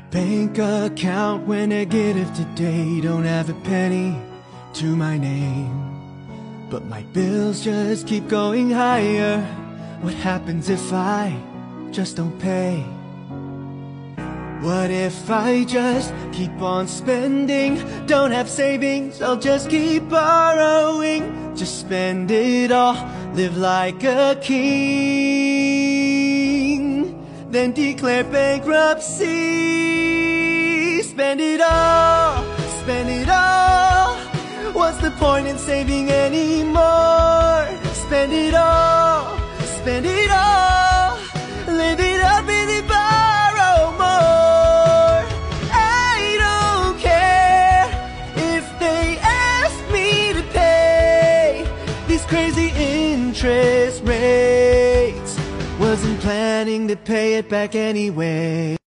bank account went negative today. Don't have a penny to my name, but my bills just keep going higher. What happens if I just don't pay? What if I just keep on spending? Don't have savings, I'll just keep borrowing. Just spend it all, live like a king, then declare bankruptcy. Spend it all, spend it all. What's the point in saving anymore? Spend it all, spend it all. Live it up, really borrow more. I don't care if they ask me to pay these crazy interest rates. Wasn't planning to pay it back anyway.